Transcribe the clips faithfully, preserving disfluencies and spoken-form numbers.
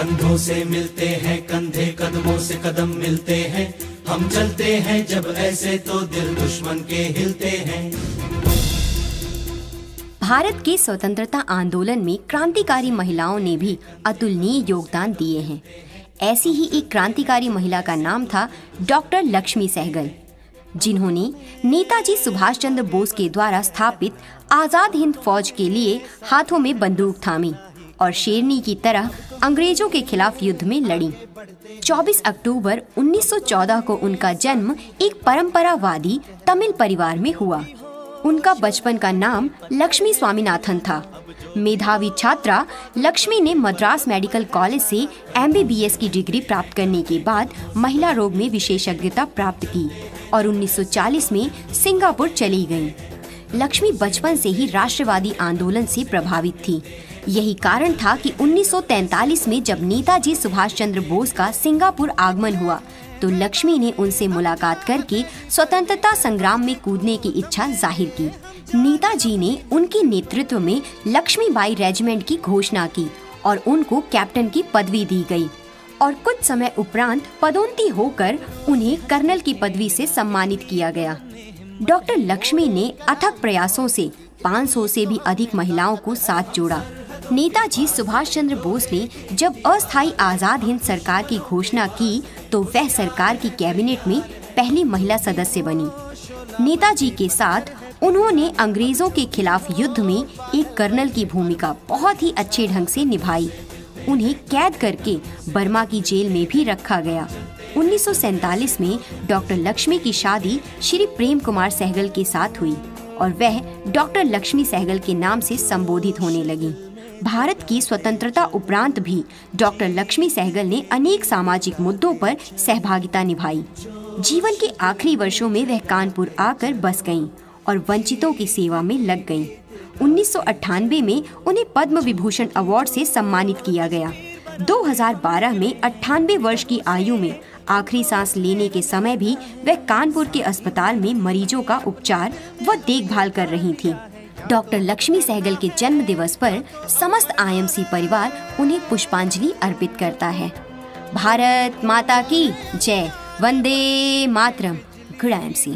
कंधों से मिलते हैं, कंधे कदमों से कदम मिलते हैं, हम चलते हैं जब ऐसे तो दिल दुश्मन के हिलते हैं। भारत के स्वतंत्रता आंदोलन में क्रांतिकारी महिलाओं ने भी अतुलनीय योगदान दिए हैं। ऐसी ही एक क्रांतिकारी महिला का नाम था डॉक्टर लक्ष्मी सहगल, जिन्होंने नेताजी सुभाष चंद्र बोस के द्वारा स्थापित आजाद हिंद फौज के लिए हाथों में बंदूक थामी और शेरनी की तरह अंग्रेजों के खिलाफ युद्ध में लड़ी। चौबीस अक्टूबर उन्नीस सौ चौदह को उनका जन्म एक परंपरावादी तमिल परिवार में हुआ। उनका बचपन का नाम लक्ष्मी स्वामीनाथन था। मेधावी छात्रा लक्ष्मी ने मद्रास मेडिकल कॉलेज से एम बी बी एस की डिग्री प्राप्त करने के बाद महिला रोग में विशेषज्ञता प्राप्त की और उन्नीस सौ चालीस में सिंगापुर चली गईं। लक्ष्मी बचपन से ही राष्ट्रवादी आंदोलन से प्रभावित थी। यही कारण था कि उन्नीस सौ तैंतालीस में जब नेताजी सुभाष चंद्र बोस का सिंगापुर आगमन हुआ तो लक्ष्मी ने उनसे मुलाकात करके स्वतंत्रता संग्राम में कूदने की इच्छा जाहिर की। नेताजी ने उनके नेतृत्व में लक्ष्मीबाई रेजिमेंट की घोषणा की और उनको कैप्टन की पदवी दी गई और कुछ समय उपरांत पदोन्नति होकर उन्हें कर्नल की पदवी से सम्मानित किया गया। डॉक्टर लक्ष्मी ने अथक प्रयासों से पाँच सौ से भी अधिक महिलाओं को साथ जोड़ा। नेताजी सुभाष चंद्र बोस ने जब अस्थायी आजाद हिंद सरकार की घोषणा की तो वह सरकार की कैबिनेट में पहली महिला सदस्य बनी। नेताजी के साथ उन्होंने अंग्रेजों के खिलाफ युद्ध में एक कर्नल की भूमिका बहुत ही अच्छे ढंग से निभाई। उन्हें कैद करके बर्मा की जेल में भी रखा गया। उन्नीस सौ सैंतालीस में डॉक्टर लक्ष्मी की शादी श्री प्रेम कुमार सहगल के साथ हुई और वह डॉक्टर लक्ष्मी सहगल के नाम से संबोधित होने लगी। भारत की स्वतंत्रता उपरांत भी डॉक्टर लक्ष्मी सहगल ने अनेक सामाजिक मुद्दों पर सहभागिता निभाई। जीवन के आखिरी वर्षों में वह कानपुर आकर बस गईं और वंचितों की सेवा में लग गईं। उन्नीस सौ अट्ठानवे में उन्हें पद्म विभूषण अवार्ड से सम्मानित किया गया। दो हज़ार बारह में अट्ठानवे वर्ष की आयु में आखिरी सांस लेने के समय भी वह कानपुर के अस्पताल में मरीजों का उपचार व देखभाल कर रही थीं। डॉक्टर लक्ष्मी सहगल के जन्म दिवस पर समस्त आई एम सी परिवार उन्हें पुष्पांजलि अर्पित करता है। भारत माता की जय, वंदे मातरम। Good I M C.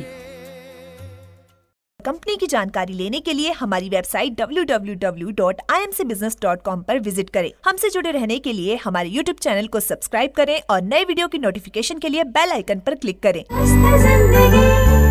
Company की जानकारी लेने के लिए हमारी website W W W dot I M C business dot com पर विजिट करें। हमसे जुड़े रहने के लिए हमारे यूट्यूब चैनल को सब्सक्राइब करें और नए वीडियो की नोटिफिकेशन के लिए बेल आइकन पर क्लिक करें।